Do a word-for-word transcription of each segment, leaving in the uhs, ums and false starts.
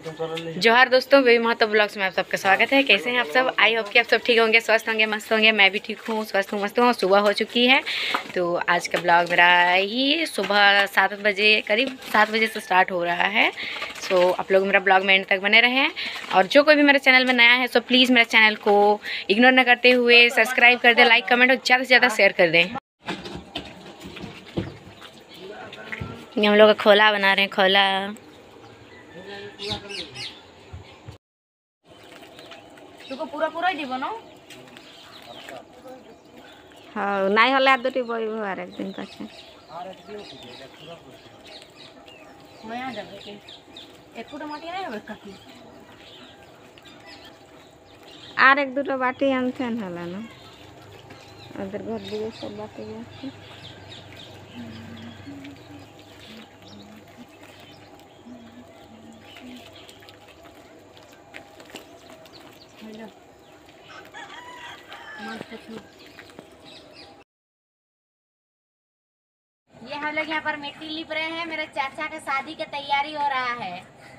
जोहार दोस्तों, baby Mahato blogs में आप सबका स्वागत है। कैसे हैं आप सब? आई होप कि आप सब ठीक होंगे, स्वस्थ होंगे, मस्त होंगे। मैं भी ठीक हूँ, स्वस्थ हूँ, मस्त हूँ। सुबह हो चुकी है तो आज का ब्लॉग मेरा ही सुबह सात बजे करीब सात बजे से स्टार्ट हो रहा है। सो आप लोग मेरा ब्लॉग में एंड तक बने रहे हैं। और जो कोई भी मेरे चैनल में नया है सो प्लीज़ मेरे चैनल को इग्नोर न करते हुए सब्सक्राइब कर दें, लाइक कमेंट और ज़्यादा से ज़्यादा शेयर कर दें। हम लोग का खोला बना रहे हैं, खोला। तुको पूरा पूरा ही दीबो न? हाँ, नहीं हले आदो टी बोई भर एक दिन पाछे। नया जब के एक फुट माटी नहीं होबे काकी। आर एक दुটো बाटी आनथेन हला ना। अदर घर दिए सब बाटी गया। हेलो ये हम लोग यहाँ पर मिट्टी लिप रहे हैं। मेरे चाचा के शादी की तैयारी हो रहा है।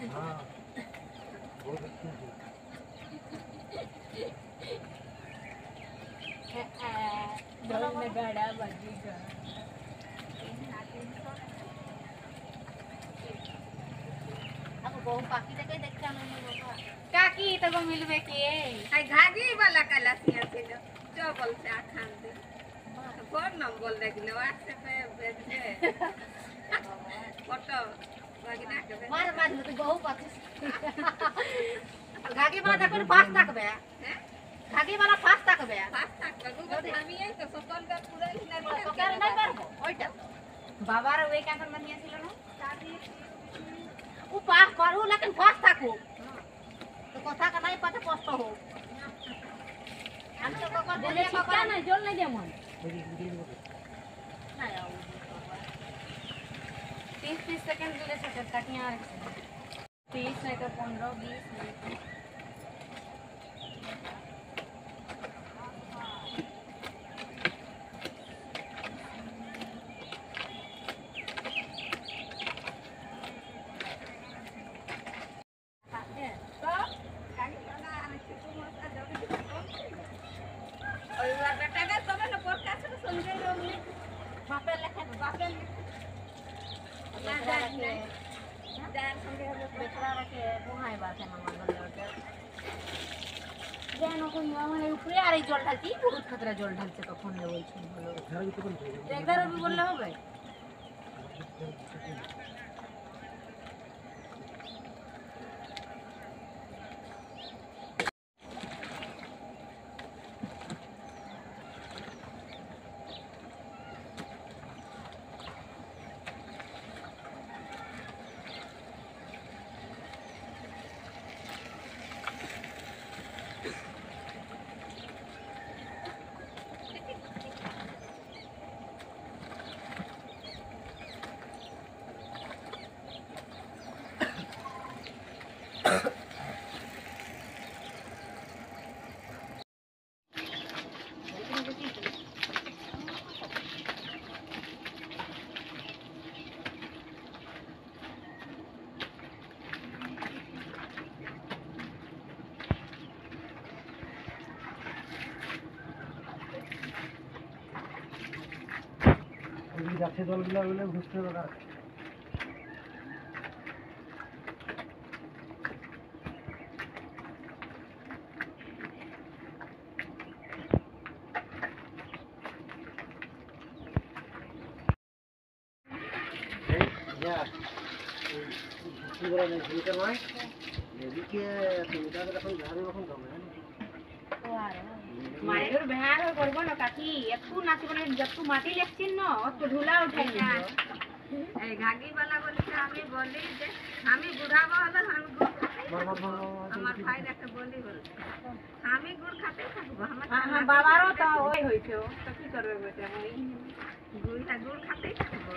काकी तब मिलबे के आई घागी वाला कलसिया से जो बोल से आखान दे फोन नंबर बोल दे कि व्हाट्सएप पे भेज दे फोटो भागना के मार मार तो बहु पाछे घागी वाला तक पास तक बे हैं घागी वाला पास तक बे पास तक लगू हामी है तो सकल का पूरा नहीं सकल नहीं करबो ओइटा बाबा रे वे का कर मनिया छिलो न शादी उ पास करू लेकिन पास तक हो तो कथा का नहीं पता पोस्ट हो हम तो को बोले क्या नहीं जोल नहीं दे मन नहीं आओ तीस तीस सेकंड ले सकते काटियां तीस नहीं तो पंद्रह बीस मिनट জল ঢালছি বহুত খতরা জল ঢালছে তখন বলছেন ভালো এগারো বি বললে হবে। যাচ্ছে জলগুলো ওগুলো ঘুরতে দরকার মায়ের ভ্যার করব না কাকি একটু নাচি মানে যত মাটি লেখছিন না অত ঢুলা উঠাই না এই ঘাগি वाला বলছে আমি বলি যে আমি বুড়াবো হলে আমি গুড় আমার ভাই একটা বলি বলছে আমি গুড় খেতে থাকবো আমার হ্যাঁ বাবারও তো ওই হইছে তো কি করবে বেটা ওই গুড়টা গুড় খেতেই থাকবো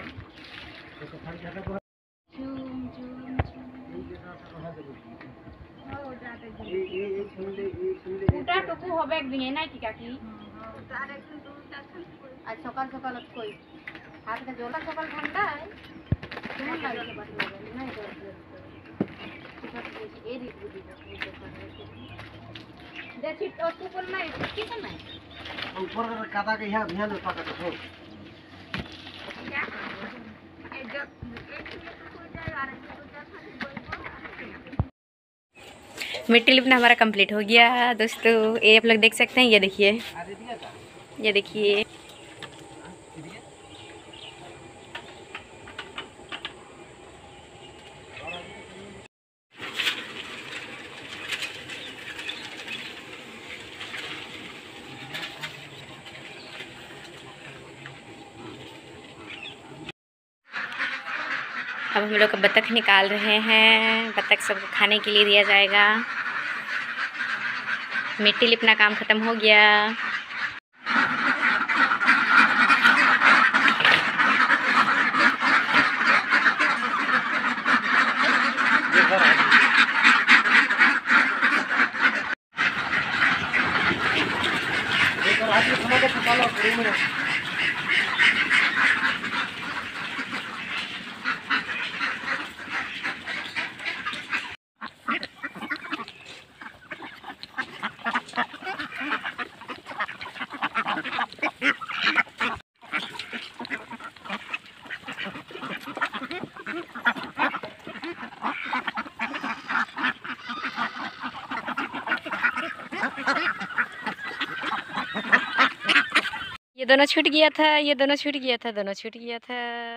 চুম চুম এই যেটা কথা বলি ও যাতে এই এই এই শুনলে এই শুনলে ওটা টুকু হবে একদিন নাই কি কাকি তার একদিন দুটা আজ সকাল সকাল কই হাত কা জোলা সকাল ঠান্ডা কেমন লাগছে বাট লাগে নাই दे छिटो तू बोल नहीं कितना नहीं ऊपर का काटा के यहाँ ध्यान में पकड़ दो क्या ए जो एक मिनट हो जाए आ रहा है मिट्टी लिपना हमारा कंप्लीट हो गया दोस्तों। ये आप लोग देख सकते हैं, ये देखिए, ये देखिए अब हम लोग का बतख निकाल रहे हैं। बतख सबको खाने के लिए दिया जाएगा। मिट्टी लिपना काम खत्म हो गया। ये दोनों छूट गया था, ये दोनों छूट गया था, दोनों छूट गया था।